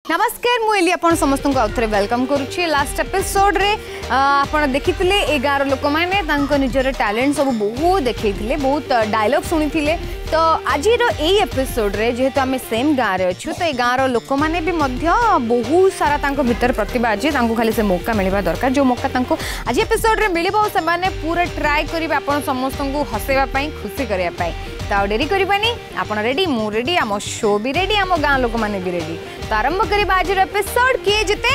नमस्कार मुझे आप समस्त को आउे वेलकम करुच्ची लास्ट एपिसोड रे आप देखी ए गाँव लोक मैंने निजर टैलेंट सब बहुत देखते बहुत डायलॉग शुणी तो आज एपिसोड रे जेहेतु आम सेम गाँव में अच्छु तो ये गाँव लोक मैंने भी बहुत सारा भीतर प्रतिभा अच्छी खाली से मौका मिलवा दरकार जो मौका आज एपिसोड रे मिल से पूरा ट्राए करेंगे आप समस्त को हसैवाई खुशी करने तो डेरी करबानी आप रेडी मु रेडी आम शो भी रेडी आम गाँव लोक मैंने भी रेडी तो आरंभ करवा आज एपिसोड किए जिते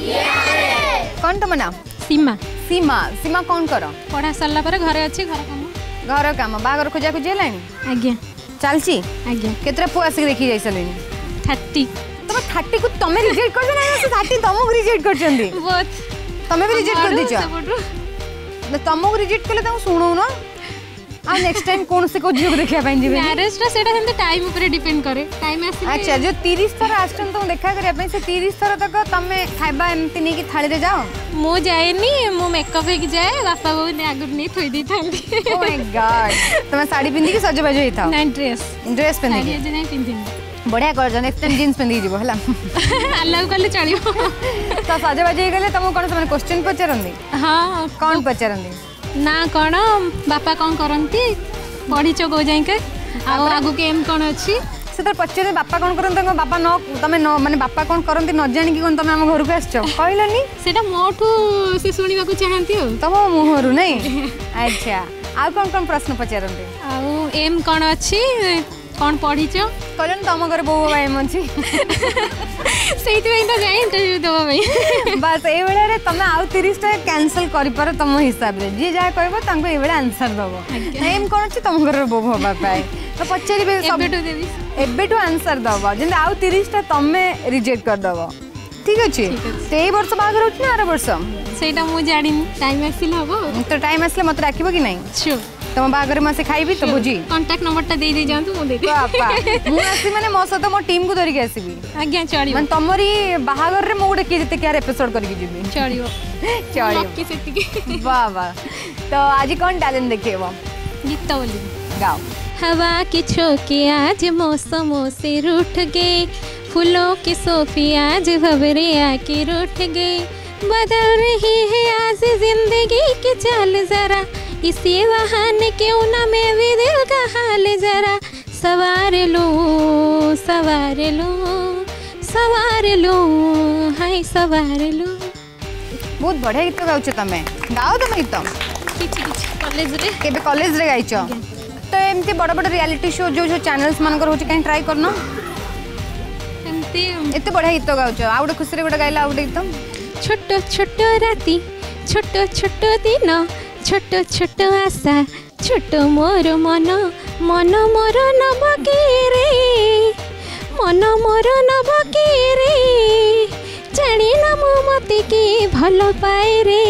कौन तुम नाम सीमा सीमा सीमा कौन कर पढ़ा सारा पर घरे अच्छी घर काम बाहर खोजा खोजी है आज्ञा चलची आज्ञा केतरा पुआ आसिक देखी जाई सलेनी 30 तुम 30 को तमे रिजेक्ट कर ना 30 तुमको रिजेक्ट करचंदी बहुत तमे भी रिजेक्ट कर दीचा तुमको रिजेक्ट कले तुम सुनो ना आ नेक्स्ट टाइम कौन से को झियो देखिया पई जीवे मैरिज रा सेटा सेंते टाइम ऊपर डिपेंड करे टाइम आसी अच्छा जो 30 थर आस्टन तुम देखा करिया पई से 30 थर तक तमे खाइबा एमती नहीं कि थाली रे जाओ मो जाएनी मो मेकअप हे कि जाए बापा बो ने आगु नहीं थोई दी थांती ओ माय गॉड तुम साड़ी पिंदी कि सजबाज होई था नहीं ड्रेस पिंदी साड़ी जे नहीं पिंदी बढ़िया कर जन नेक्स्ट टाइम जींस पिंदी जीवो हला अलग कले चलियो तो सजबाज हे गले तुम कोन से क्वेश्चन पचरंदी हां कौन पचरंदी ना कौन बापा कौन करती पढ़ी को जाए आगु के एम कौन अच्छी से तो पचारे बापा कौन करते बापा न तमें माने बापा कौन करती न जाणी कौन तुम आम घर को आसछ कहलनी सेटा मोठू से सुनिबा को चाहती हो तुम मुहरु नहीं अच्छा आ कौन प्रश्न पचारते आ एम कौन अच्छी कौन पढ़ीच कहलन तुम घर बो एम अच्छी से तो जाए इंटरव्यू दवा भाई बस ये बेले तुम आउ 30 टा कैंसिल कर पार तुम हिसाब रे जी जा कहबो तांको ए बेले आंसर दबो एम कौन अछि तुम घर बो होबा पाए तो पचारिबे सब एबेटू आंसर दबो जंद आउ 30 टा तमे रिजेक्ट कर दबो ठीक अछि तो ए वर्ष बागर होछ ना आर वर्ष सेटा मु जानि टाइम आसिल हबो तो टाइम आसले मत राखिबो कि नहीं श्योर तुम बागर में से खाइबी तो बुझी कांटेक्ट नंबर टा दे जानतु मु दे बापा मु आसी माने मो सतो मो टीम को धरि के आसीबी आज्ञा चली मन तमरी बाहागर रे मो किए जिते क्यार एपिसोड करके जीबी चलियो चलियो लकी सेति वाह वाह तो आज कौन टैलेंट देखेबो गीत बोली गाओ हवा की झोंके आज मौसमों से रूठ गए फूलों की सोफी आज भंवरे आके रूठ गए बदल रही है आज जिंदगी की चाल जरा इसी बहाने क्यों ना मैं भी दिल का हाल जरा सवार लो सवार लो सवार लो हाय सवार लो बहुत बढ़िया गीत गाउछ तमे गाओ तमे गीत कॉलेज रे केबे कॉलेज रे गाइछ तो एमती बड़ बड़ रियलिटी शो जो जो चैनल्स मान कर होछ कहीं ट्राई करनो एमती एते बढ़िया गीत गाउछ आ गुडे खुशी रे गुडे गाइला आ गुडे गीत छोटो छोटो राती छोटो छोटो दिन छोटो छोटो आशा छोटो मोर मन मन मोर नबके रे मन मोर नबके रे जानी ना मो मते की भल पाए रे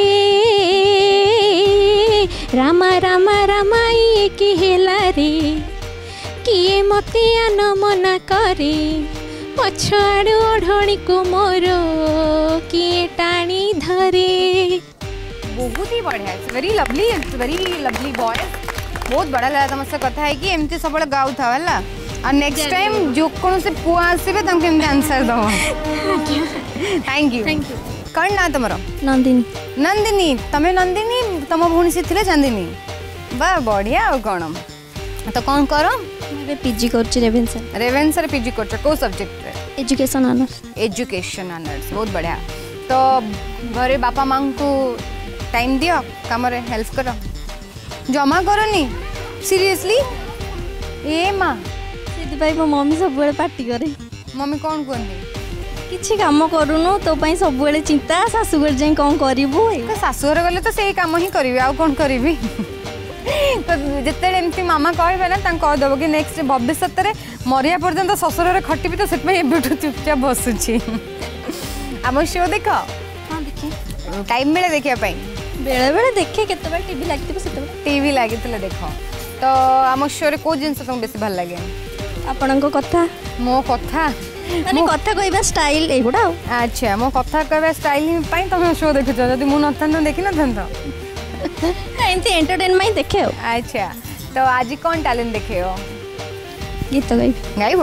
रामा रामा रामाई की हेला रे किए मते आन मना करे पछाड़ ओढ़णी को मोर किए टाणी धरे बहुत ही बढ़िया वेरी लवली वॉइस बहुत बढ़िया लगा तुमसे कथा है कि एमती सब गाउ था वाला और नेक्स्ट टाइम जो कौन से पुआ आसीबे तुमके एमती आंसर दो थैंक यू कौन ना तुमरो नंदिनी नंदिनी तमे नंदिनी तुम भूणी से थिले चांदिनी वाह बढ़िया और कौन तो कौन करो मैं पीजी करछि रेवेन्सा रे पीजी करछ को सब्जेक्ट रे एजुकेशन ऑनर्स बहुत बढ़िया तो घरे बापा मां को टाइम दियो काम रे हेल्प करो जमा करनी सीरियसली ए मां सेति भाई मो मम्मी सब बेले पार्टी करे मम्मी कौन कहंदी किछि काम करूनो तो पई सब बेले चिंता सासु घर जाई कोन करिवो तो सासु घर गले तो सेही काम ही करबी आ कोन करबी तो जिते एमती मामा कहबे ना तां कह दबो कि नेक्स्ट भविष्य रे मरिया पर्यंत ससुर रे खटिबी तो सेत में एबेठु चुपचाप बसुची आम शो देख हां देखि टाइम मिले देखिया पई बेले बेले देखे केते बार टीवी लागितो सेते टीवी लागितले देखो तो आम शो रे को जिंस तुम बेसी भल लागे आपनको कथा मो कथा माने कथा कहबा स्टाइल एगुडा अच्छा मो कथा कहबा स्टाइल पई तुम शो देखुछ जदी मु नथन देखि न थन एंती एंटरटेनमेंट देखे हो अच्छा तो आज कौन टैलेंट देखे हो गीत गाइबो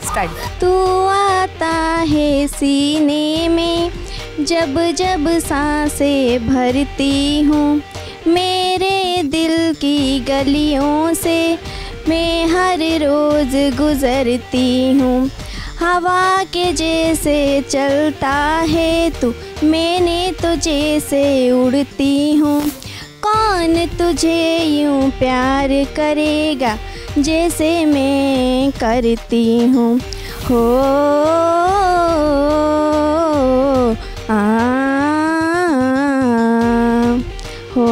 स्टार्ट। तू आता है सीने में जब जब सांसें भरती हूँ, मेरे दिल की गलियों से मैं हर रोज़ गुज़रती हूँ। हवा के जैसे चलता है तू, मैंने तो जैसे उड़ती हूँ। कौन तुझे यूँ प्यार करेगा जैसे मैं करती हूँ। हो हो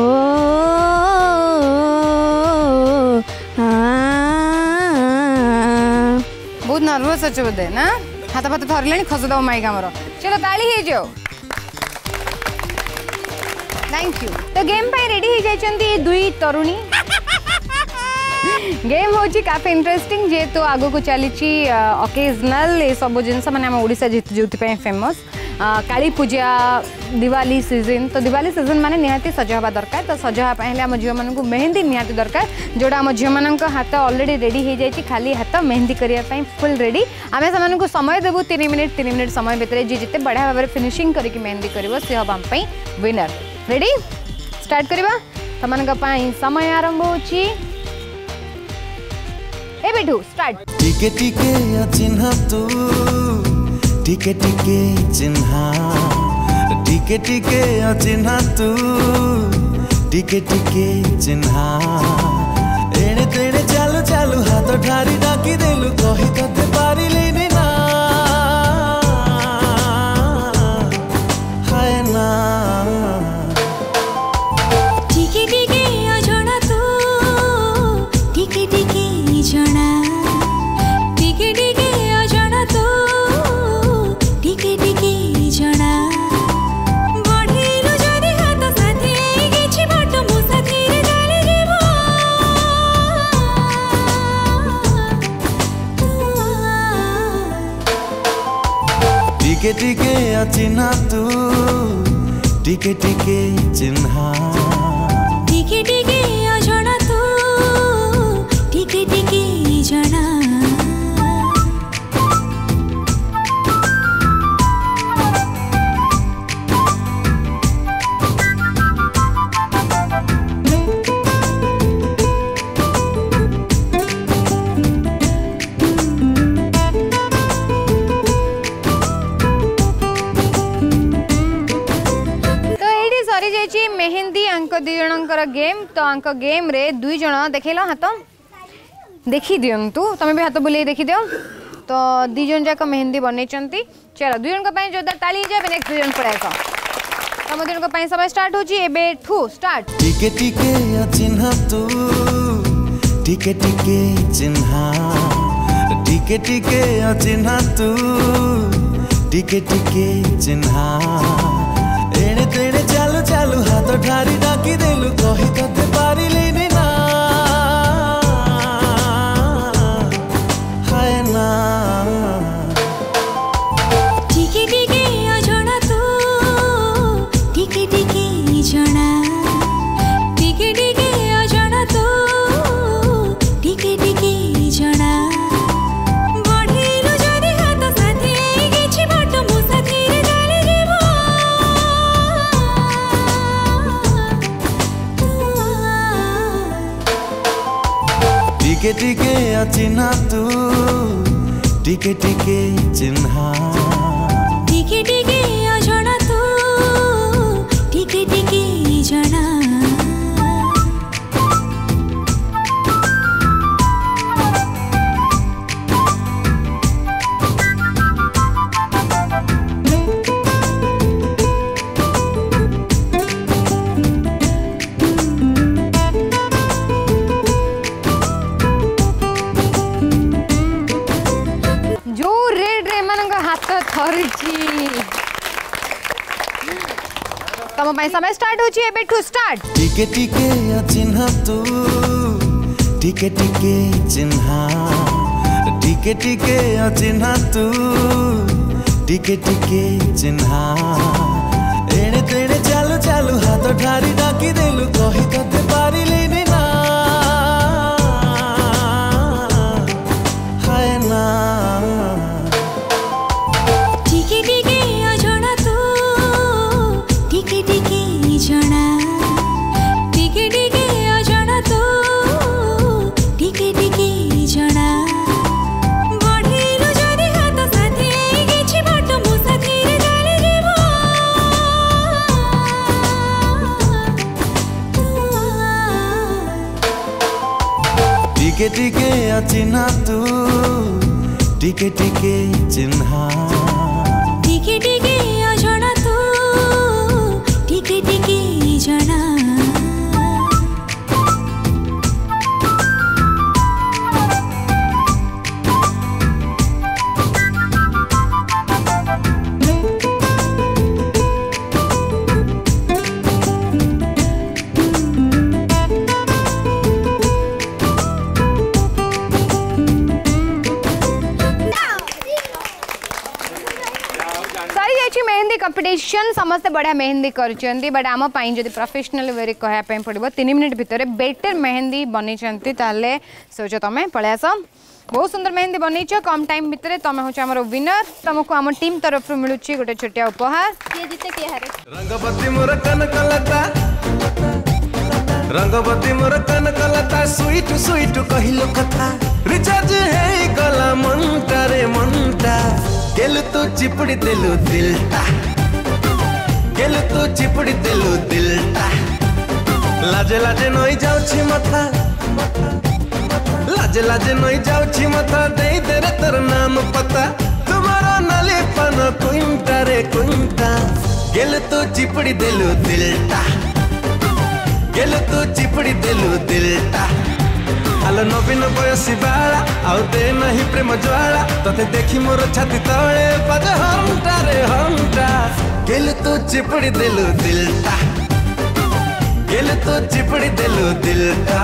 बहुत नर्वस अच्छे बोधे ना, हाथ फाथ थरले खसद माइक आमर। चलो ताली हो जाओ। Thank you. तो गेम पे रेडी हो जाइए दुई तरुणी। गेम हूँ काफी इंटरेस्टिंग जेहेतु आग को चली ओकेजनाल ये सब जिन मैंने आम ओडिशा जो फेमस काली पूजा दिवाली सीजन। तो दिवाली सीजन माने निहाती सज हवा दरकार। तो सज हाँपे आम झील मानक मेहंदी निहाती दरकार, जोड़ा आम झील मान हाथ अलरेडी रेडी हो जाए, खाली हाथ मेहंदी करने फुल रेडी। आम से समय देवु 3 मिनिट समय भितर जी जिते बढ़िया भाव में फिनिशिंग करके मेहंदी कर सी हम आम विनर। रेडी स्टार्ट करवा। तुम समय आरंभ होची एबेठू स्टार्ट। टिके टिके चिन्हा तू, टिके टिके चिन्हा, टिके टिके चिन्हा तू, टिके टिके चिन्हा। एणे तेणे चालू चालू हाथ ठारी डाकी देलु, कही तते पारिलिनी ना। हाय ना टिके टिके अजଣା तू, टिके टिके जଣା, टिके टिके अजଣା तू, टिके टिके जଣା। बढ़िलु जदि हाथ साथी किछि बाट मो साथी रे चली जीवो। टिके टिके चिन्हा तू, टिके टिके चिन्हा, टिके टिके अजଣା तू, टिके टिके जଣା। मेहंदी अंक दुई जनकर गेम। तो अंक गेम रे दुई जन देखेल हाथ देखी दिंतु, तुम भी हाथ बुले देखी दियो। तो दुई जन जाक मेहंदी बनई। चलो दुई जन जोरदार ताली जाए। नेक्स्ट दुई जन पड़े तुम दुई जन समय स्टार्ट हो स्टार्ट। टिके टिके चिन्हा तू, टिके टिके चिन्हा, टिके टिके चिन्हा तू, टिके टिके चिन्हा। एणे तेणे चालू चालू हाथ ठारी डाकी देलु, कही तते पारिलिनी ना। हाय ना टिके टिके अजଣା तू, टिके टिके जଣା, टिके टिके अजଣା तू, टिके टिके जଣା। बढ़िलु जदि हाथ साथी किछि बाट मो साथी रे चली जीवो। टिके टिके चिन्हा तू, टिके टिके चिन्हा, टिके टिके अजଣା तू, टिके टिके जଣା। तुम समय स्टार्ट हो स्टार्ट। टिके टिके चिन्हा तू, टिके टिके चिन्हा, टिके टिके चिन्हा तू, टिके टिके चिन्हा। एणे तेणे चालू चालू हाथ ठारी डाकी देलु, कही तते पारिलिनी ना। हाय ना टिके टिके अचिन्हा तू टिके टिके चिन्हा टिके टिके अजଣା तू टिके टिके जଣା मेहंदी कंपटीशन समस्त बढ़िया मेहंदी करछंती बट आम जब प्रोफेशनल वे कहवाई पड़ो 3 मिनिट भितर बेटर मेहंदी बनी ताले सोच तुम पलि आस बहुत सुंदर मेहंदी बनईच कम टाइम भितर तुम हूँ आम विनर तुमको आम टीम तरफ मिलूँ गोटे छोटिया उपहार किए जीते किए हारे रंगवती मोर कनकलता रंगवती मोर कनकलता स्वीट स्वीट कहिलो कथा रिचार्ज हे गला मनटा रे मनटा गेलु तू चिपड़ी देलु दिलटा गेलु तू चिपड़ी देलु दिलटा लाजे लाजे नई जाउछि मथा लाजे लाजे नई जाउछि मथा देई दे रे तोर नाम पता तुम्हारा नाली पन कुंटा रे कुंटा गेलु तू चिपड़ी देलु दिलटा गेलु तू चिपड़ी देलु दिलटा आलो नवीन बयसी बाला आउ दे नहीं प्रेम ज्वाला तते देखी मोर छाती तले बाजे हमटा रे हमटा गेलु तू चिपड़ी देलु दिलटा गेलु तू चिपड़ी देलु दिलटा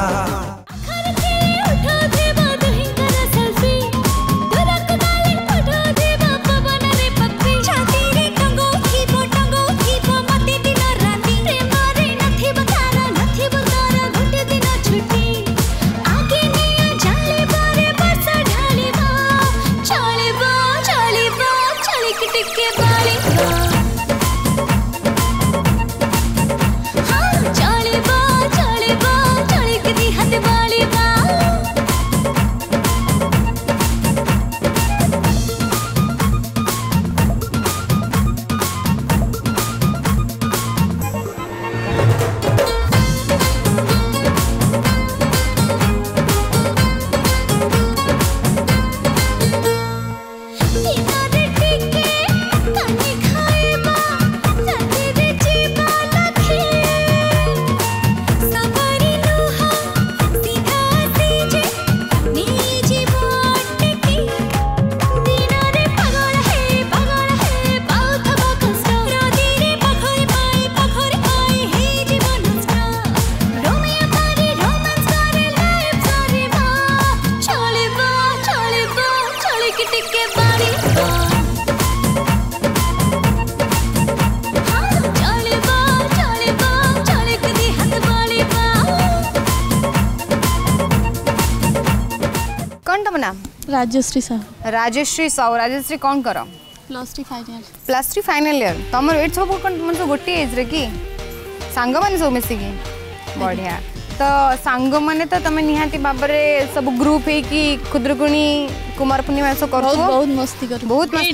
राजश्री साहू राजश्री साहू राजश्री कौन कर +3 फाइनल ईयर तुम एट सब गोटे एज रे कि सांग मैंने सब मिसिकी बढ़िया तो सांग मैंने तो तुम निहाती भाव में सब ग्रुप है कि खुदरकुणी कुमार पूर्णिमा सब कर बहुत मस्ती कर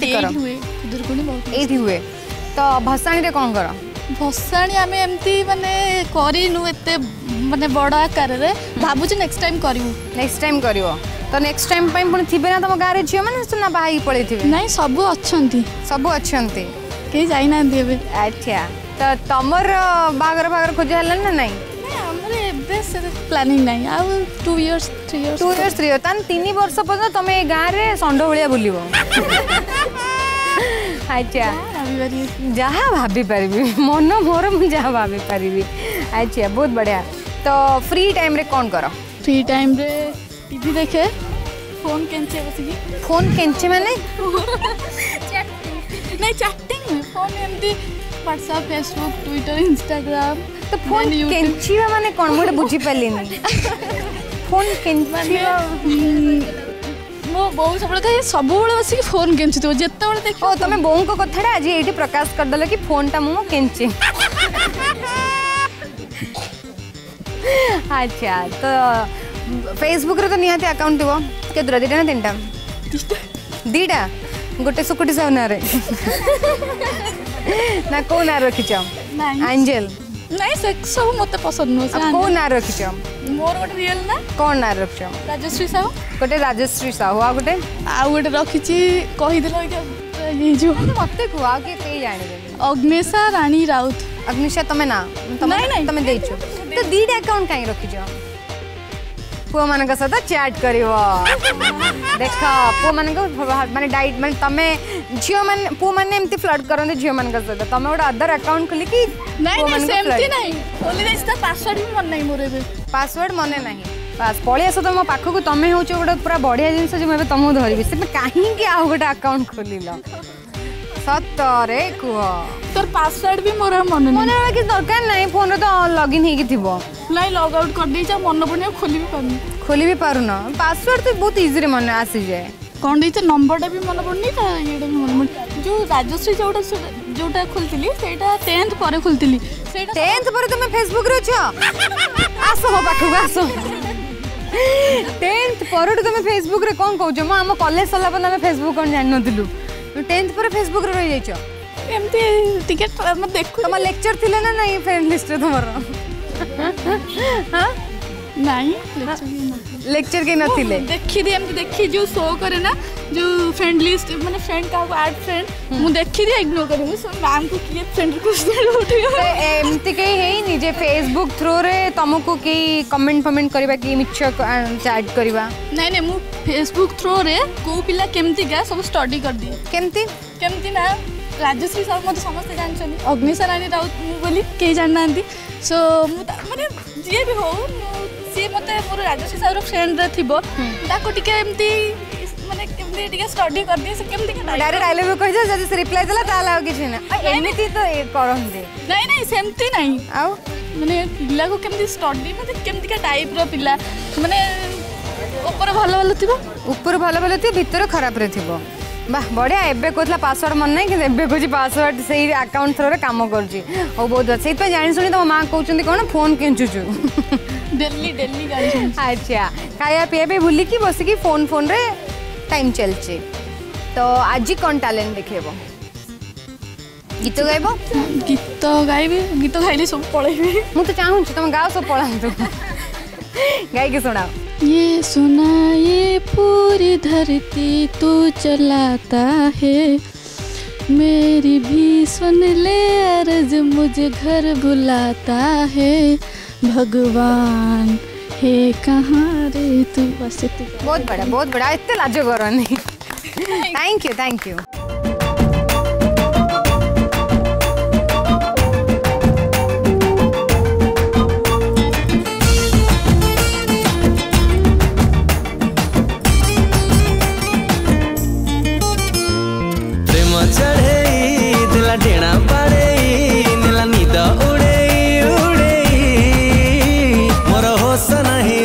एठी हुए तो भसाणी रे कौन कर भसाणी आम एमती माने करिनु एते माने बड़ आकार रे भाबुची नेक्स्ट टाइम करिवो तो नेक्स्ट टाइम पाई पुणी थिबे ना तुम गाँव झील मैंने सुना बाहा पड़े थे नहीं सब अच्छा कहीं जाइना एबे अच्छा तो तमर बागर खोज है ना नहीं प्लानिंग नहीं आउ 2 इयर्स 3 इयर्स तान 3 वर्ष पर्यंत तुम ए गाँव में षंड भाया बुलव अच्छा जहाँ भाभी पारि मन मोर मुझे जहाँ भाभी पारि अच्छा बहुत बढ़िया तो फ्री टाइम रे कौन कर फ्री टाइम रे टीवी देखे फोन केंचे बसिकी फोन केंचे माने नहीं चैटिंग फोन एमती व्हाट्सएप फेसबुक ट्विटर इंस्टाग्राम तो फोन केंचीवा माने कोन मोटे बुझी पालिनी फोन केंचीवा मो बहु सब बेले बस फोन केंची तो जेते बेले देख ओ तमे बों को कथाडा आज एठी प्रकाश कर दल कि फोन टा मो केंची अच्छा तो फेसबुक रे तो निहाती अकाउंट थिबो के दुरा दिटा ना तीनटा गोटे सुकुटी साउना रे ना को ना रखी चाओ एंजल नहीं से सब मत पसंद नो से को ना रखिछ मोर गोटे रियल ना कोन ना रखिछ राजश्री साहू गोटे राजश्री साहू आ गोटे रखिची कहि देलो ये जो मते कुआ के ते जानि देबे अग्नेशा रानी राउत अग्निशा तमे ना नहीं तमे देइछो तो दीटा अकाउंट काई रखिछ पुआ मान का सदा चैट करिवो देख पुआ मान माने डाइट माने तमे झियो मान पुआ मान एमती फ्लर्ट करन झियो मान का सदा तमे ओडा अदर अकाउंट खोली कि नहीं सेमती नहीं खोली देछ पासवर्ड भी मन नहीं मोरे पासवर्ड मने नहीं पास पळी आसो तो मो पाखो तमे होछ गोटे पूरा बढ़िया जिंस जे मैं तुमको धरबी से काहे कि आ गोटे अकाउंट खोलिलो सतरे कुह तोर पासवर्ड भी मोर मन मन कि दरकार नहीं फोन रे तो लॉगिन हेकी थिबो नहीं लॉग आउट कर दी जा मन पड़े खोली भी पारुन पासवर्ड तो बहुत इजी रे मन आसी जाए कौन दी नंबरटा भी मन पड़नी ये मन जो राजश्री जोटा खोलती सेटा 10th पर खोलती 10th पर तुम फेसबुक रे छ आसो हो पाखु आसो 10th पर तुम फेसबुक रे कोन कहू म हम कॉलेज सला पर हम फेसबुक कोन जान नथिलु 10th पर फेसबुक रे रह जाई छ एमती टिकट हम देखु तुम लेक्चर थिले ना नहीं फ्रेंड लिस्ट रे तुमर हां नहीं लेक्चर के नथिले देखि दे एमती देखि जो शो करे ना जो फ्रेंड लिस्ट माने फ्रेंड का ऐड फ्रेंड मु देखि दे इग्नोर करे मु मैम को किए फ्रेंड रिक्वेस्ट उठे एमती कई है नि जे फेसबुक थ्रू रे तुमको की कमेंट करबा की मिछ चैट करबा नहीं मु फेसबुक थ्रू रे को पिला केमती का सब स्टडी कर दिए केमती ना राजश्री सर मत समस्त जानछनी अग्निशा रानी राउत मु बोली के जानना सो मु माने जे भी हो सी मते मोर राजश्री सर फ्रेंड रे थिबो ताको टिके एमती माने केमती टिके स्टडी कर दिए से केमती के डायरेक्ट डायलॉग कहि जा जदी से रिप्लाई देला ताला किछ ना एमिति तो करन दे नहीं सेमती नहीं आ माने पिला को केमती स्टडी माने केमती का टाइप रो पिला माने ऊपर भलो थिबो ऊपर भलो थिबो भीतर खराब रे थिबो वाह बढ़िया एबे कहला पासवर्ड मन नहीं कि एबे कहछि पासवर्ड सेही अकाउंट थ्रू रे काम करछि ओ बहुत अच्छे पे जानि सुनी तो मां कहउछन्ती कोन फोन केंचुछु डेली गाड़ी अच्छा खाया पिया पे भूली की बस की फोन रे टाइम चलছে तो आज कौन टैलेंट देखेबो गीत गाइबो गीत गाइली सब पळेबी मु तो चाहूँ तुम गाओ सब पळांतु गाई के सुनाओ ये सुना ये पूरी धरती तू चलाता है मेरी भी सुन ले अर्ज मुझे घर बुलाता है भगवान हे कहाँ रे तू बस बहुत बड़ा इतने लाजो करो नहीं थैंक यू चढ़े दिला डेना पड़े नीला नींद उड़े मोर होश नहीं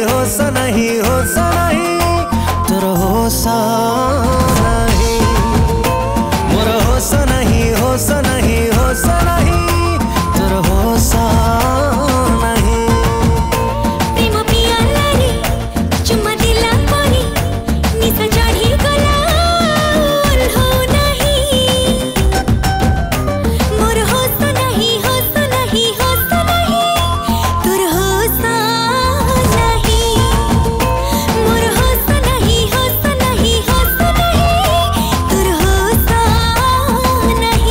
तोर होश नहीं मोर होश नहीं तोर होश नहीं प्रेम पिया लारी चुम्मा दिला परी निशा चढ़ी गला हो नहीं मोर होश नहीं तोर होश नहीं मोर होश नहीं तोर होश नहीं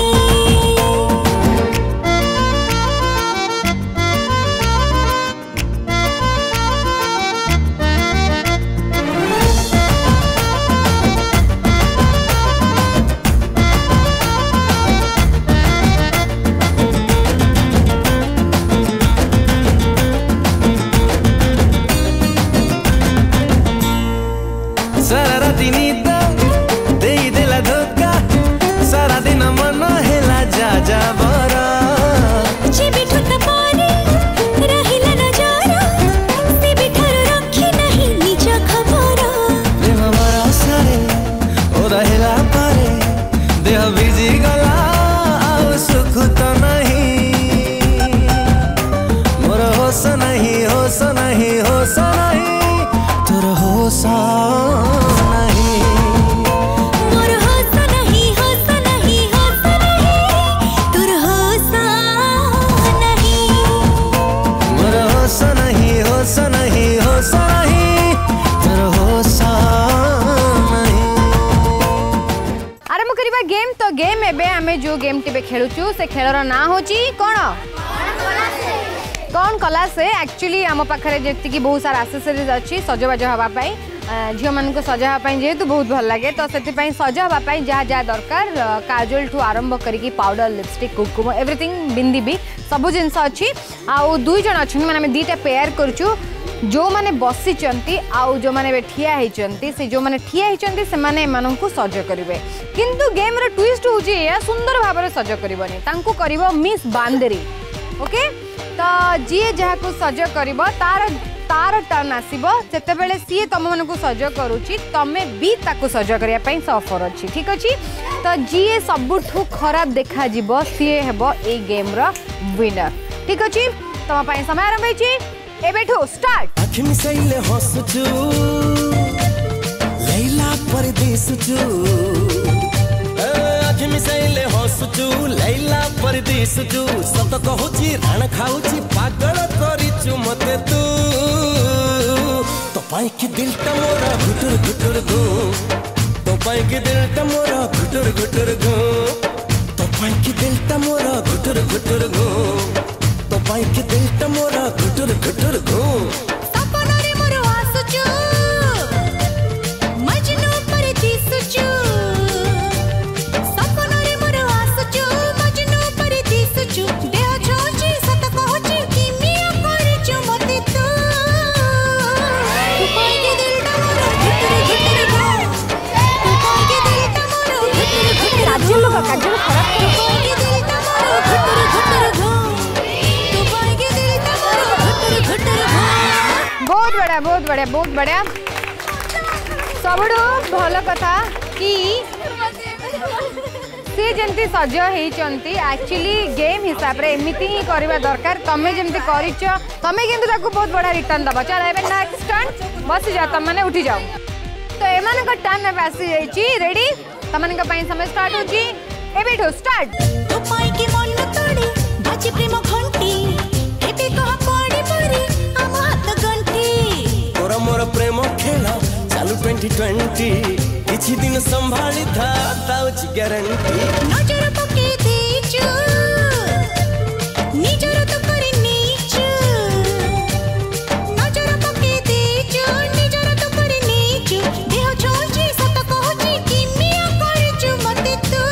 सारा राति नींद देई देला धोखा सारा दिन मन हेला जा बरा जे बिठुत पारे रहिला नजारा से बिठर रखी नहीं निज खबर प्रेम बरसारे ओ रहेला पारे देह भिजी गला आउ सुख तो नहीं मोर होश नहीं तोर होश नहीं जो गेम टी खेलुचु से खेलर ना होची कौन कला से एक्चुअली आम पाखे जी बहुत सारा एक्सेसरीज अच्छी सजबाज हाँपाई झील मान सजावाई जेहेतु बहुत भल लगे तो से सजावाई जहाँ जहाँ दरकार काजल ठू आरंभ करके पाउडर लिपस्टिक कुकुम एवरीथिंग बिंदी भी सब जिनस अच्छी आउ दुई जन अच्छा मैंने दुईटा पेयर करुचु जो मैंने बसी आउ जो मैंने ठिया होती से जो मैंने ठिया होती से सज करेंगे किंतु गेम रे ट्विस्ट होची सुंदर भाव में सज कर मिस बांदेरी ओके तो जी जहाँ को सज कर तार टर्न आसो से सी तुम मन को सज करुच्ची तमें भी ताको सज करने ऑफर अच्छी ठीक अच्छे तो जी सबुठू खराब देखा सी हे ए गेम रो विनर ठीक अच्छे तुम समय आरंभ एबेठू स्टार्ट आखि मिसाइले हसुचु लैला परदेसुचु आखि मिसाइले हसुचु लैला परदेसुचु सत कहूची राण खाऊची पागल करिचु मते तू तो पाई कि दिल मोरा घुटुर घुटुर गो तो पाई कि दिल मोरा घुटुर घुटुर गो तो पाई कि दिल मोरा घुटुर घुटुर गो तो पाई कि दिल मोरा घुटुर घुटुर गो सपना रे मोर आसुचु मजनू परदेसुचु सपना रे मोर आसुचु मजनू परदेसुचु देह छोची सत कहूची कि मिया करचु मते तू पाई के दिल मोरा घुटुर घुटुर गो तू पाई के दिल मोरा घुटुर घुटुर काजल खराब पाई के दिल मोरा घुटुर घुटुर गो बहुत बढ़िया सबुठ भल कथा कि सी जमती सज होती एक्चुअली गेम हिसाब रे एमती ही करवा दरकार तमें जमती कर तमें किंतु बहुत बड़ा रिटर्न दब चल ए नेक्स्ट टर्न बस जाओ तुम मैंने उठी जाओ तो एमान टर्न अब आसी जाइए रेडी तुम समय स्टार्ट होची एबेठू स्टार्ट तो पाई के मन तोड़ी बाजी प्रेम घंटी एबे कहा पड़ी पड़ी हम हाथ गंटी तोरा मोर प्रेम खेला चालू 2020 किछि दिन संभाली था ताउची गारंटी नजर पके देचु निजर तो करे नीचु नजर पके देचु निजर तो करे नीचु देह छोची सत कहूची कि मिया करचु मते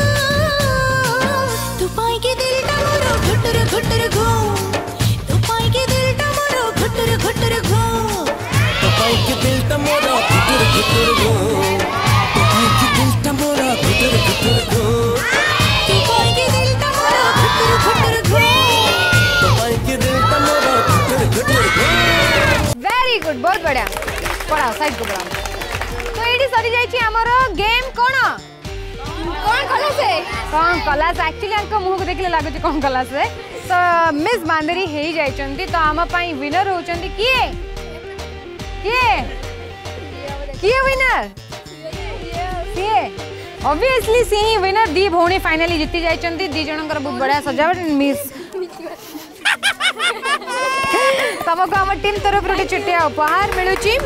तू पाई के दिल मोर घुटुर घुटुर गो तू पाई के दिल मोर घुटुर घुटुर गो तो पाई के दिल मोर घुटुर घुटुर गो तो पाई के दिल मोर घुटुर घुटुर गो तू पाई के दिल मोर घुटुर घुटुर गो तो पाई के दिल मोर घुटुर घुटुर गो वेरी गुड बहुत बढ़िया पढ़ाओ साइड को पढ़ाओ तो ये सरी जाइए आमर गेम कौन कौन कला से एक्चुअली अंक मुह को देखले लागुच कौन कला से तो मिस बांदेरी हे जाइछंती तो आम पई विनर होचंती किए किए किए विनर किए ऑब्वियसली सी ही विनर दी भौणी फाइनली जीति जाइछंती दी जनकर बहुत बढ़िया सजावट मिस तुमको आम टीम तरफ रे छुट्टिया उपहार मिलुची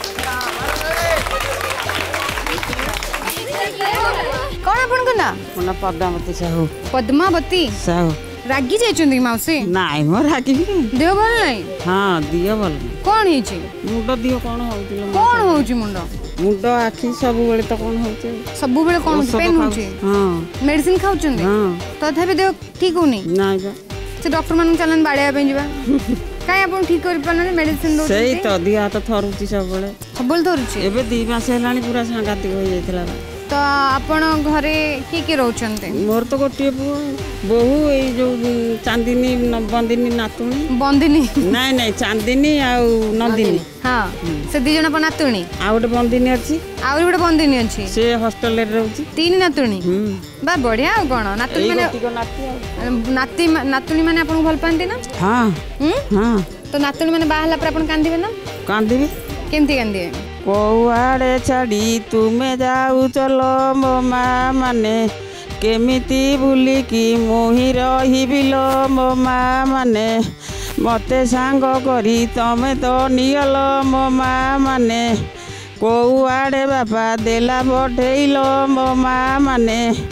कौन अपन को ना मोना पद्मावती साहू पद्मावती साहू रागी जाइछंती माउसी नाइ मो रागी देह भल नहीं हाँ दियो भल कौन हिची मुंड दियो कौन होउतिलो कौन होउची मुंड मुंड आखि सब बेले तो कौन होउचे सब बेले कौन पेन होउची हां मेडिसिन खाउचंदी हां तथापि देह ठीक होनी नाइ बा से डॉक्टर मान चलन बाड़िया पे जीवा काई अपन ठीक कर पन मेडिसिन दो सही तो दिया तो थरुची सब बेले सबल धरुची एबे 2 मास हेलानी पूरा सांगातिक हो जाइतला तो आपण घरे की रहउचंते मोर तो गोटिए बहु ए जो चांदिनी बंदिनी नातुणी बंदिनी नाइ नाइ चांदिनी आ नंदिनी हां से दी जण नातुणी आ गोटे बंदिनी अछि आउरी गोटे बंदिनी अछि से हॉस्टल रे रहउची तीन नातुणी बा बढ़िया कोन नातुणी माने नाती नातुणी माने आपन भल पांती ना हां हां तो नातुणी माने बाहला पर आपन कांदीबे ना कांदीबे केमती कांदीबे कौआड़े छाड़ी तुमे जाऊ चलो मो माँ माने केमिति बुलिकी मुही रहिबिलो मो माँ माने मते सांग करी तमे तो नियलो मो माँ माने कौआड़े बापा देला पठेइलो मो माँ माने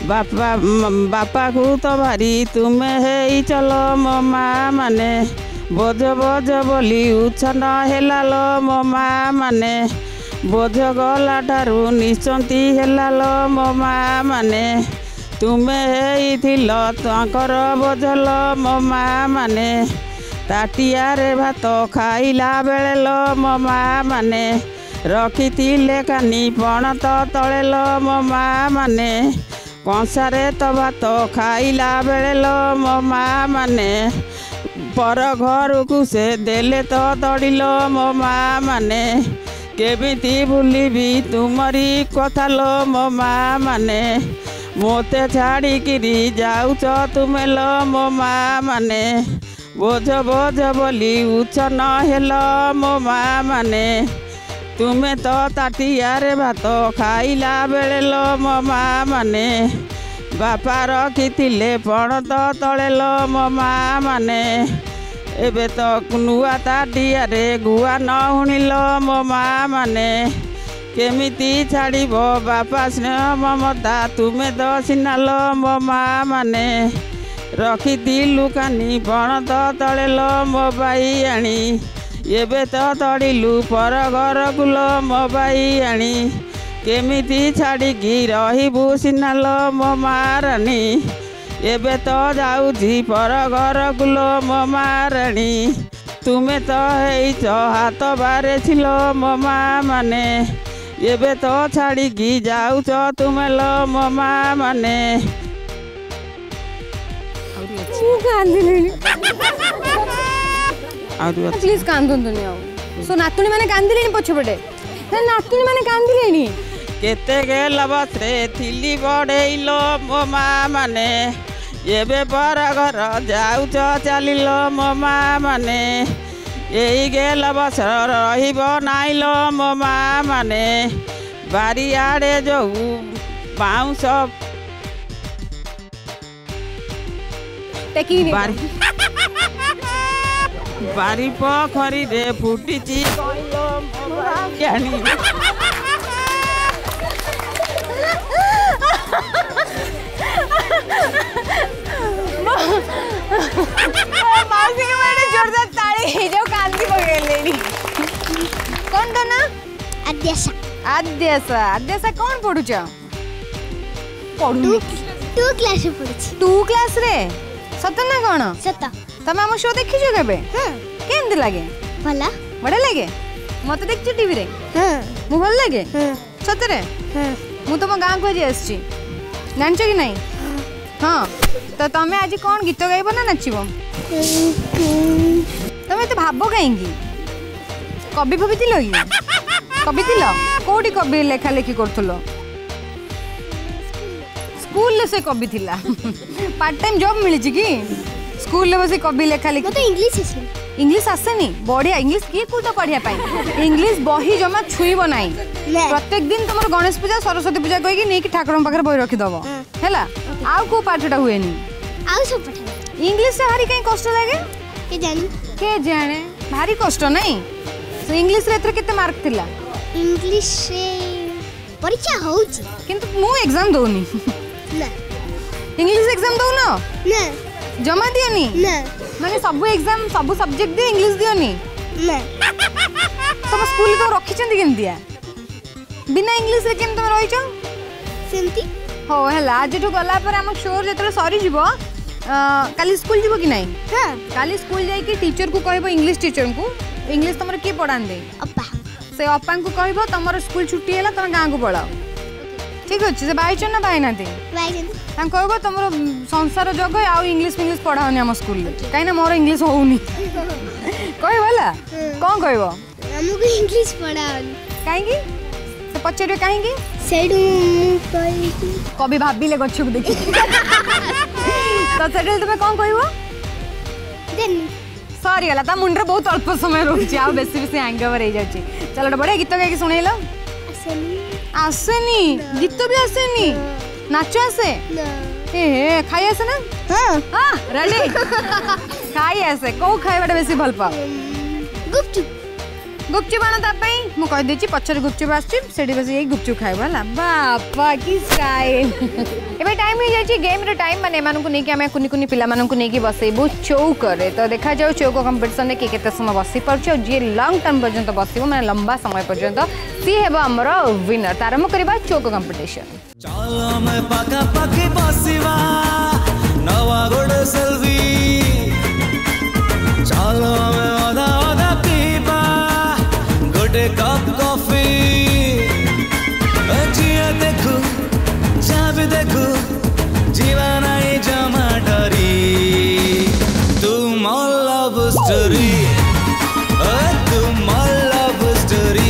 बापा को तो भारी तुम्हें है चलो मो माँ माने बोझ बोझ बोली उछन हेला लो मो माँ माने बोझ गला ठारू निश्चंती हेला लो मो माँ माने तुम्हें है तांकर बोझल मो माँ माने ताटियारे भात खाइला बेले लो मो माँ माने रखिथिले कानी पण तो तले लो मो माँ माने कंसारे तो भात खाइला बेले लो मो माँ माने पर घर को से देले तो दौड़िलो मो माँ माने केमिति भूलिबी तुमरी कथा लो मो माँ माने मोते छाड़िकी जाऊच तुमे लो मो माँ माने बोझ बोझ बोली उछन हेलो मो माँ माने तुम्हें तो ताटियारे भात खाइला बेले लो मो माँ माने बापा रखिथिले पण तो तले लो मो माँ माने एबे तो नुआ ताटियारे गुआ न हुणिलो मो माँ माने केमिति छाड़िबो बापा स्नेह ममता तुम्हें तो सिनालो मो माँ माने रखिथिलु कानी पण तो तले लो मो बाई आनी एबे तो तड़िलु पर घर गुलो मो बाई आनी केमिति छाड़िकी रहिबु सिनालो मो मारानी एबे तो जाऊची पर घर गुलो मो मारानी तुम्हें तो हेइच हाथ बारे छिलो मो माँ माने एबे तो छाड़िकी जाऊच तुमे लो मो माँ माने प्लीज कांदुनी आउ सो नातुणी माने कांदिलेनी पछपटे नातुणी माने कांदिलेनी केते गेल बसरे थिली बड़ेइलो मो माँ माने एबे पर घर जाऊच चलिलो मो माँ माने एई गेल बसर रहिबो नाइलो मो माँ माने बारी आड़े जो बाउंस बारी पोखरी रे फुटिची कहलो मो भाग्यानी मासी के बेटे जोरदार ताली जो कांदी पकेलेनी कौन तो ना आद्यासा आद्यासा आद्यासा कौन पढुछ पढु 2 क्लास पढुछ 2 क्लास रे सत ना कौन सत तमे हम शो देखिছো केबे हां केमती लागे भला बड़ा लागे मते देखछु टीवी रे हां मु भल लागे हां सतरे हां मु तुम गाँ को आज आसछि जानछ कि नहीं हाँ तो तमे आज कौन गीत गाइब ना नाचब तमे तो भाव कहीं कवि फवि थिल कि कवि थिल कोठी कवि लेखा लेखी करथुलो स्कूल से कवि थिला पार्ट टाइम जॉब मिली कि स्कूल ले बसी कवि लेखा लेखी मते इंग्लिश आसेनी बढ़िया इंग्लिश किए को तो पढ़िया पाई इंग्लिश बही जमा छुईब नाही प्रत्येक दिन तुम गणेश पूजा सरस्वती पूजा कही नहीं कि ठाकुर पाखे बही रखीदब है आउ को पाठटा हुए आउ सब पठा इंग्लिश से भारी कहीं कष्ट लगे के जाने भारी कष्ट नहीं तो इंग्लिश रे एथरे केते मार्क थिला इंग्लिश से परीक्षा होउची किंतु मु एग्जाम दोनी ना इंग्लिश एग्जाम दो ना जमा दियोनी ना माने सब एग्जाम सब सब्जेक्ट दे इंग्लिश दियोनी ना तुम स्कूल को रखी चंदी केम दिया बिना इंग्लिश रे केम तुम रहिचो सेमती हो हला आज जो गला पर हम शोर जेतले सरी जीवो काली स्कूल जीवो कि नहीं हां काली स्कूल जाई कि टीचर को कहबो इंग्लिश टीचर को इंग्लिश तमर के पढ़ान दे अप्पा से अप्पा को कहबो तमर स्कूल छुट्टी हैला तम गां को पळाओ ठीक अछि से बाई चन ना बाई नाते तां कहबो तमर संसार जग आ इंग्लिश पढ़ाओनी हम स्कूल ले काई ना मोर इंग्लिश होउनी कहबला कोन कहबो हमको इंग्लिश पढ़ाओनी काई की से पछरे काई की सेडू कभी भाबिले गछ को देखि तो सेडल तुमे कोन कहबो देन सॉरी हला ता मुंडरे बहुत अल्प समय रोची आ बेसी बेसी हैंगओवर हो जाची चलो बढ़िया गीत गाई सुनेलो आसेनी गीत भी आसेनी नाच आसे ए खाई आसे ना हां रेडी खाई आसे को खाइबाटा बेसी भल पा गुपचुप गुपचुप आण तापाई मु कह देछि पछर गुपचुप आछि सेडी बस यही गुपचुप खाइबा हला बापा की स्टाइल एबे टाइम हो जाछि गेम रे टाइम माने मानन को नै कि हमें कुनी कुनी पिला मानन को नै कि बसेबो चौक करे तो देखा जाऊ चौक कंपटीशन में केते समय बसी परछ और जे लॉन्ग टर्म पर्यंत बसिबो माने लंबा समय पर्यंत सी हेबो हमरो विनर आरंभ करबा चौक कंपटीशन चलो मैं पाका पाकी बसिवा नवा गोड़ सेल्फी चलो मैं ओदा ओदा पीबा गोटे कप कॉफी जिया देखू जाबी देखू जीवन आई जमा डरी तू मोर लव स्टोरी तू मोर लव स्टोरी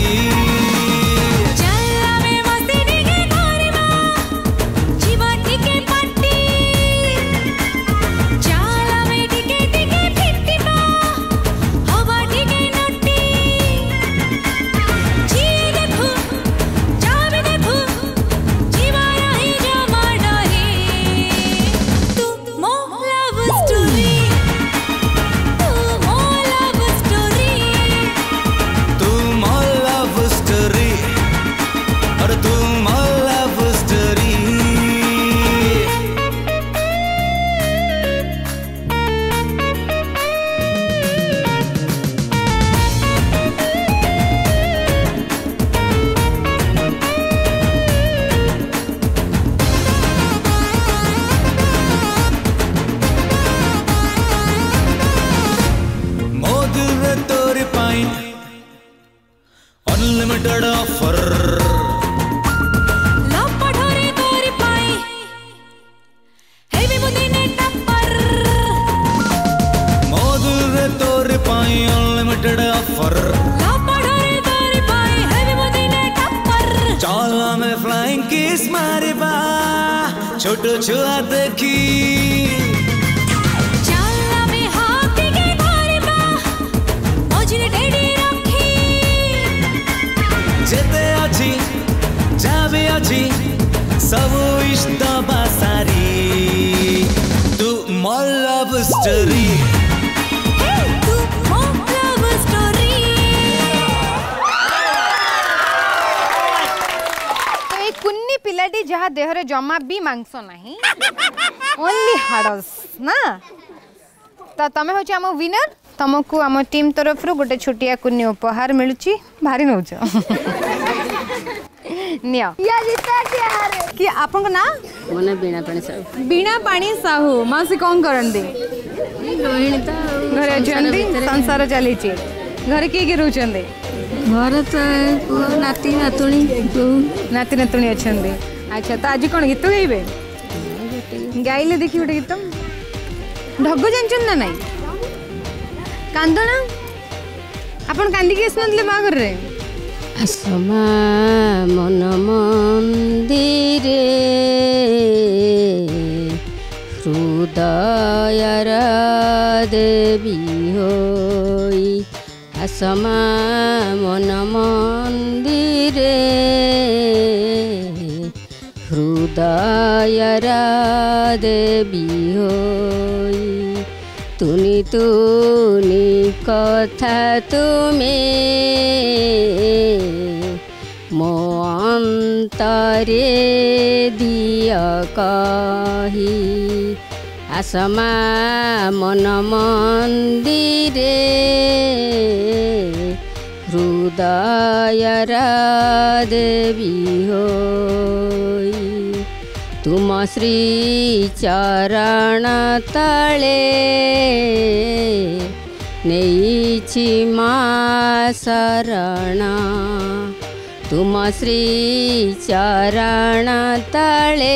अनलिमिटेड ऑफर लपठोरे तोर पाए हेवी मुदिने टप्पर मधुर तोर पाई अनलिमिटेड ऑफर लपठोरे तोर पाए हेवी मुदिने टप्पर चला में फ्लाइंग किस मारिबा छोटो छुआ देखी चला में हाथी के मारिबा मजने ढेडी जेते अछि जाबे अछि सब इष्ट बासारी तू मोर लव स्टोरी तू मोर लव स्टोरी तो ए कुन्नी पिलाटी जहा देह रे जमा भी मांस नाही ओनली हाडस ना तो तमे होची हम विनर तुमको आम टीम तरफ रू गोटे छोटिया कुन्नी उपहार मिलुची भारी नौच निया कि आपन ना मने बीणा पानी साहू मासी कौन करंदी रोहिणी तो घरे अछंदी संसार चली घरे किए रोचंदी घर तो नाती नातुणी नाती नातुणी अछंदी अच्छा तो आज कौन गीत गाइबे गाइले देखी गोटे गीत ढग जानचन ना नहीं कांदना आपण कांदी के सुनले बागर रे असमा मन मंदिरे हृदयर देवी होई असमा मन मंदिरे हृदयर देवी होई तुनी तुनी कथा तुमे मो अंतरे दिया कही आसमा मन मंदिरे हृदयर देवी होई तुम श्री चरण तले नेइछि मा शरण तुम श्री चरण तले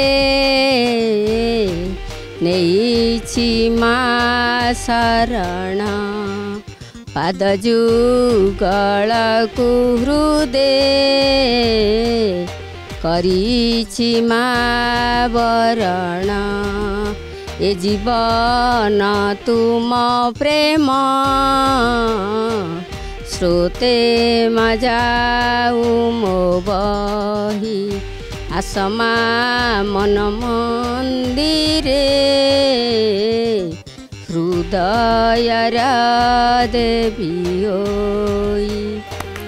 नेइछि मा शरण पाद जुगल कुहृदे करिछि मा वरण ए जीवन तुम प्रेम स्रोते मजाऊ मो बही आसमा मन मंदिरे हृदयर देवी होई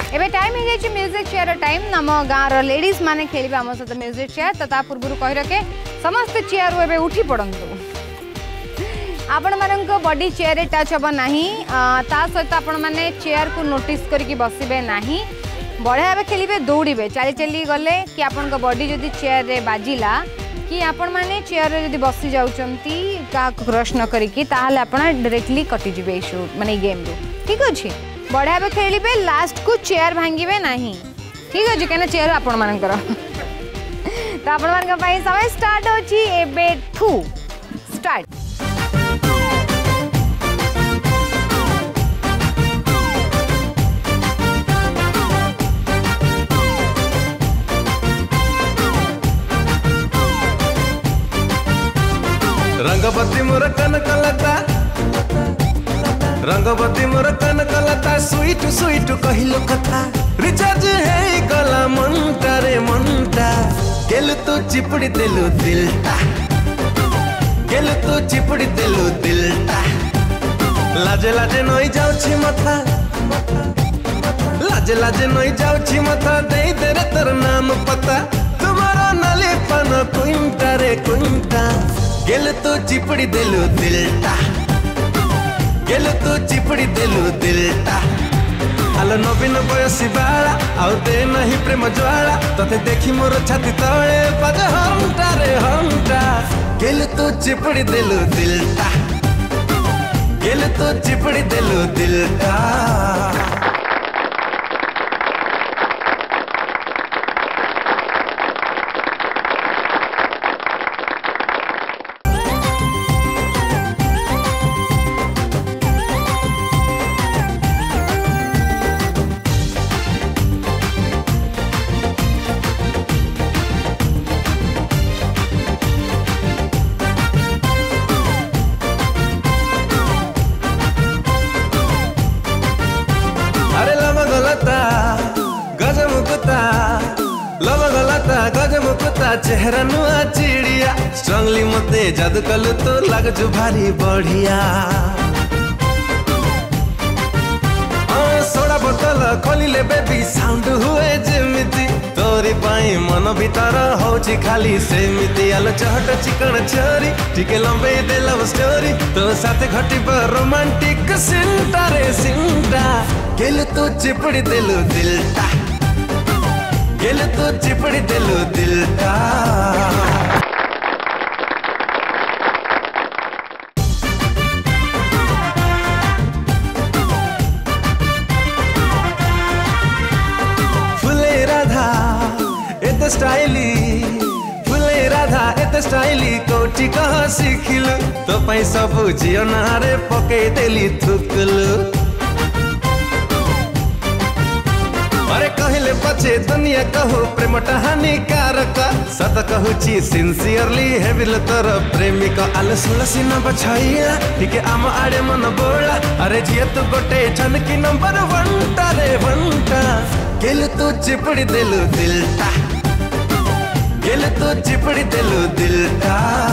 एबे टाइम हो जाइए म्यूजिक चेयर टाइम आम गाँव लेडीज माने खेल आम सहित म्यूजिक चेयर तो ता पूर्व कही रखे समस्त चेयर एबे उठी पड़ंतु आपण मानक बॉडी चेयर टच हम ना ता सहित आपण मैंने चेयर को नोटिस करके बसबे ना बढ़िया भाव खेलिए दौड़े चली चली गले कि आपण बॉडी जदि चेयर रे बाजिला कि आपण मैंने चेयर रे जदि बसी जाउचंती का क्रश न करिकी ताहाले आपण डायरेक्टली कटि जिवे शो माने गेम रो ठीक अछि बढ़िया भाव खेलिए लास्ट को चेयर भांगिबे नाही ठीक अछि केना चेयर आपण मानकर तो आपण मानक पई समय स्टार्ट होची एबे ठू स्टार्ट रंगवती मोर कनकलता रंगवती मोर कनकलता स्वीट स्वीट कहिलो कथा रिचार्ज है गला मनटा रे मनटा गेल तो चिपड़ी देलु दिलटा गेल तो चिपड़ी देलु दिलटा लाजे लाजे नई जाउछि मथा लाजे लाजे नई जाउछि मथा दे दे रे तोर नाम पता तुम्हारा नाली पन कुंटा रे कुंटा गेल तो चिपड़ी देलु दिलटा गेल तो चिपड़ी देलु दिलटा आलो नवीन बयसी बाला आउ दे नहीं प्रेम ज्वाला तते देखी मोर छाती तळे बाजे हंटा रे हंटा गेल तो चिपड़ी देलु दिलटा गेल तो चिपड़ी देलु दिलटा गजमुकुता चेहरा नुआ चिड़िया स्ट्रांगली मते जादू कलु तो लग जो भारी बढ़िया सोडा बोतल खोलिले बेबी साउंड हुए जेमिति तोरी पाई मन भीतर होची खाली सेमिति आलो चहट चिकन छोरी टिके लंबे दे लव स्टोरी तो साथे घटी पर रोमांटिक सिंटा रे सिंटा गेल तो चिपड़ी देलु दिलटा गेल तो चिपड़ी देलु दिलटा फुले राधा एते स्टाइली फुले राधा एते स्टाइली कोठी कह सिखिलु तो पई सब जियो नारे पके देली थुकलु अरे कहले पछे दुनिया कहू प्रेम हानिकारक सत कहूची सिंसियरली हेबिल तोर प्रेमिक आलो सुलसी न बछैया टिके आम आड़े मन बोला अरे जिया तू गोटे छनकी नंबर 1 टा रे 1 टा गेल तू चिपड़ी देलु दिलटा गेल तू चिपड़ी देलु दिलटा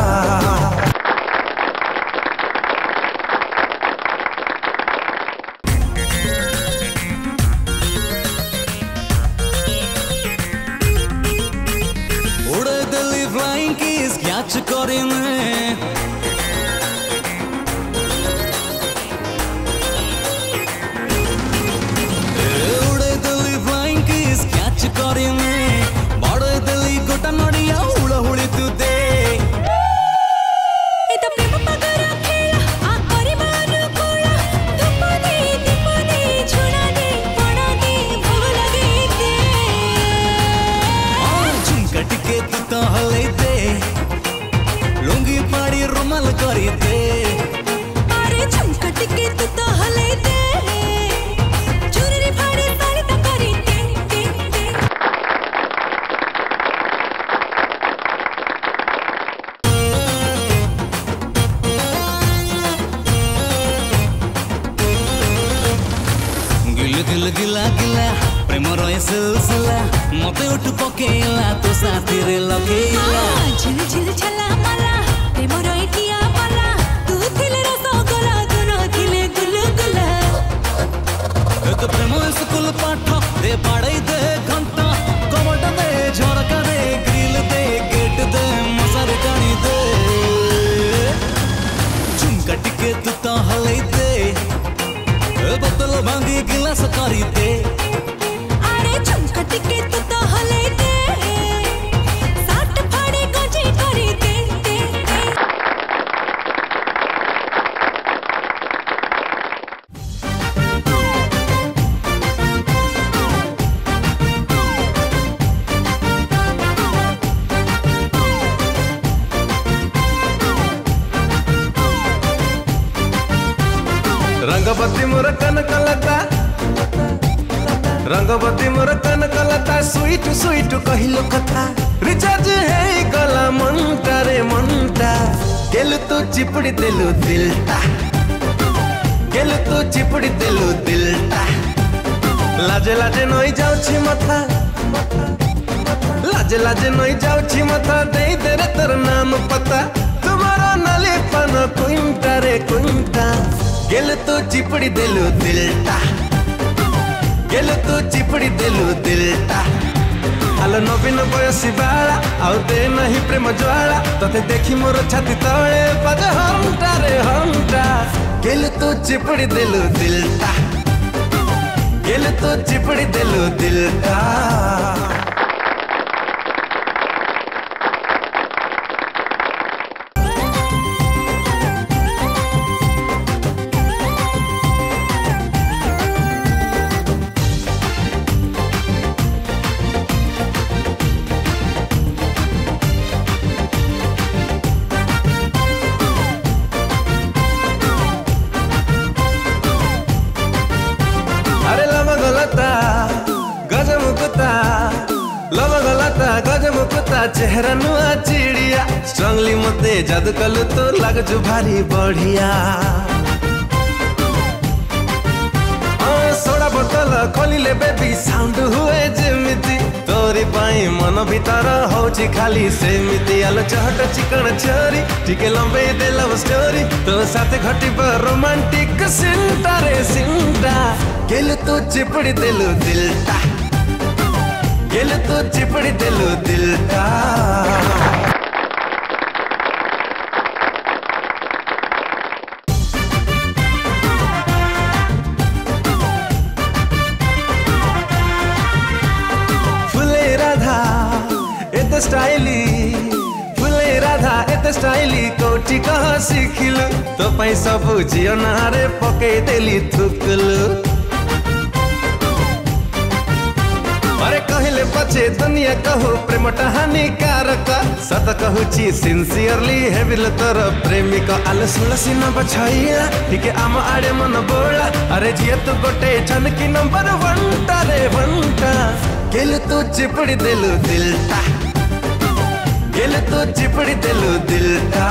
सिलसिला मते उठ पकेला तो साथी रे लगेला झिल झिल छला मला प्रेम रोइटिया मला तू थिले रसगोला दुनो थिले गुलगुला एक प्रेम स्कूल पाठ दे दी गिलास करी दे अरे झुमका टिके तू तो हले दे साट फाड़े गजे करी दे रंगवती मोर कनकलता रंगवती मोर कनकलता स्वीट स्वीट कहिलो कथा रिचार्ज है गला मनटा रे मनटा गेलु तू चिपड़ी देलु दिलटा गेलु तू चिपड़ी देलु दिलटा लाजे लाजे नई जाउछि मथा लाजे लाजे नई जाउछि मथा दे दे रे तोर नाम पता तुम्हारा नाली पन कुंटा रे कुंटा गेल तो चिपड़ी देलु दिलटा गेल तो चिपड़ी देलु दिलटा आलो नवीन बयसी बाला आउ दे नहीं प्रेम ज्वाला तते देखी मोर छाती तळे बाजे हंटा रे हंटा गेल तो चिपड़ी देलु दिलटा गेल तो चिपड़ी देलु दिलटा चेहरा नुआ चिड़िया स्ट्रांगली मते जादू कलु तो लग जो भारी बढ़िया सोडा बोतल खोलिले बेबी साउंड हुए जेमिति तोरी पाई मन भीतर होची खाली सेमिति आलो चहट चिकन छोरी टिके लंबे दे लव स्टोरी तो साथे घटिबा रोमांटिक सिंटा रे सिंटा गेल तो चिपड़ी देलु दिलटा गेल तो चिपड़ी देलु दिलटा फुले राधा एते स्टाइली फुले राधा एते स्टाइली कोठी कहाँ सिखिलु तो पाई सब जियो नारे पके देली थुकलु अरे कहले पछे दुनिया कहू प्रेमटा हानिकारक सत कहूची सिंसियरली हेबिल तोर प्रेमिक आलो सुलसी न बछैया ठीक आम आड़े मन बोला अरे जिए तू गोटे झनकी नंबर 1 रे 1 गेल तू चिपड़ी देलु दिलटा गेल तू चिपड़ी देलु दिलटा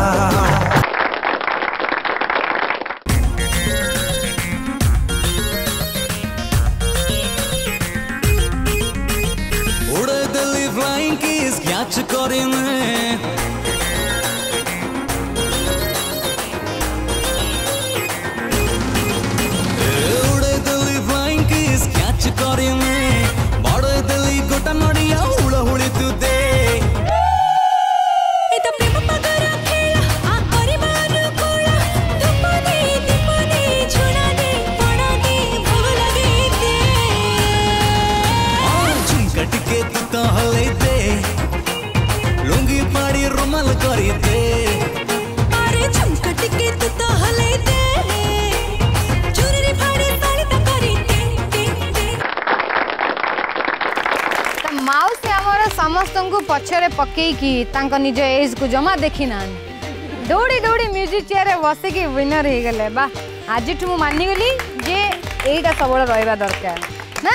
समस्त को पछरे पकईकी निज एज को जमा देखी ना दौड़ी दौड़ी म्यूजिक चेयर बसिकी विनर हो गले बा आज मु मानिगली जे एटा सब रहा दरकार ना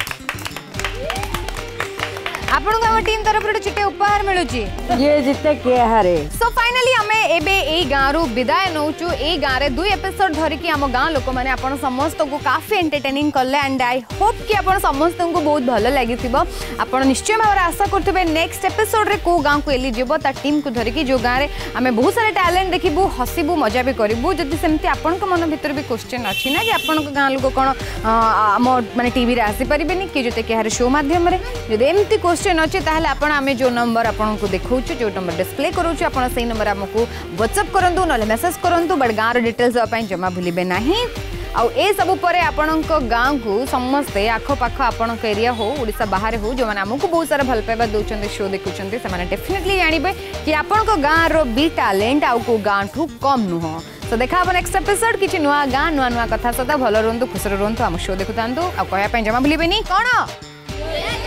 आपन को हम टीम तरफ चिटे उपहार मिलुची ये जिते किए हारे सो फाइनली हमें एबे ए गाँव विदाय नौचु ए गाँव रे 2 एपिसोड धरिकी आम गाँ लोक मैंने आपन समस्त को काफी एंटरटेनिंग कले एंड आई होप कि आपन समस्त को बहुत भल लगी आपन निश्चय भाव आशा करते नेक्स्ट एपिसोड रे को गाँव को एली जीव ता टीम को धरिकी जो गाँव रे आम बहुत सारे टैलेंट देखिबू हसीबू मजा भी करूँ जदि सेमती आपन मन भीतर भी क्वेश्चन अच्छी ना कि आपन गाँ लोक कौन आम माने टीवी रे आसी परिबेनी कि जिते किए हारे शो माध्यम रे जदि एमती क्वेश्चन अच्छे ताहले आपन आमे जो नंबर आपन को देखौछु जो नंबर डिस्प्ले करूछु आपन सही नंबर हमको व्हाट्सएप करंतु नले मेसेज करंतु बट गाँव डिटेल्स जमा भूलिबे नहीं आउ ए सब पर आपण गाँव को समस्ते आखपाख आपण एरिया हो ओडिशा बाहर हो जो मैंने आमको बहुत सारा भल पाइबा दौरान शो देखुं से डेफिनेटली जानवे कि आपण गाँव भी टैलेंट आउ को गाँ ठू कम नुह तो देखा नेक्स्ट एपिसोड किसी नुआ गाँ नुआ नुआ कथा सहित भल रुहतु खुश रुहतु आम शो देखुता कहवाई जमा भूलें कौन